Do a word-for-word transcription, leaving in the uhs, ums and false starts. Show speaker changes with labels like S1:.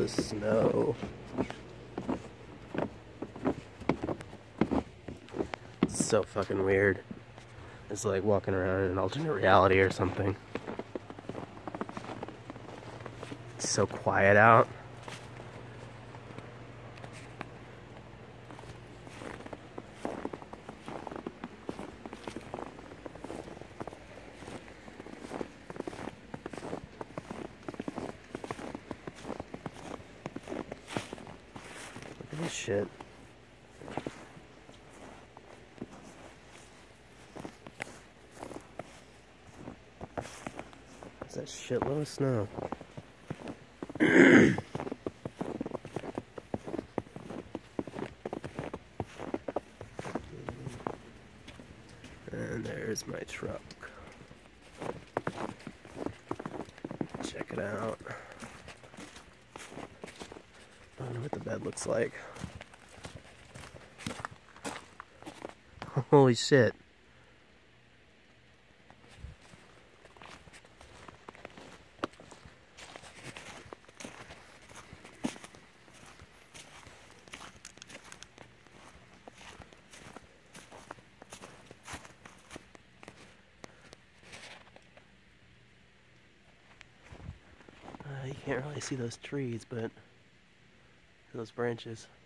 S1: the snow. It's so fucking weird. It's like walking around in an alternate reality or something. It's so quiet out. Look at this shit. That's that shitload of snow. And there's my truck. Check it out. I don't know what the bed looks like. Holy shit. Uh, you can't really see those trees, but those branches.